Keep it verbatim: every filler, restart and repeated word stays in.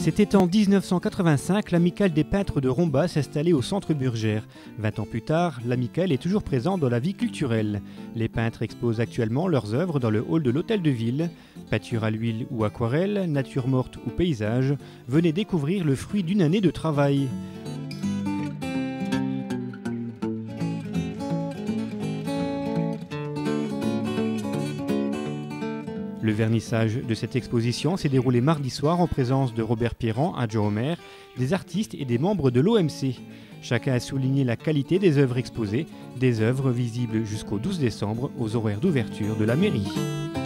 C'était en mille neuf cent quatre-vingt-cinq, l'Amicale des peintres de Romba s'installait au centre Burgère. Vingt ans plus tard, l'Amicale est toujours présente dans la vie culturelle. Les peintres exposent actuellement leurs œuvres dans le hall de l'Hôtel de Ville. Peinture à l'huile ou aquarelle, nature morte ou paysage, venez découvrir le fruit d'une année de travail. Le vernissage de cette exposition s'est déroulé mardi soir en présence de Robert Pierran, adjoint au maire, des artistes et des membres de l'O M C. Chacun a souligné la qualité des œuvres exposées, des œuvres visibles jusqu'au douze décembre aux horaires d'ouverture de la mairie.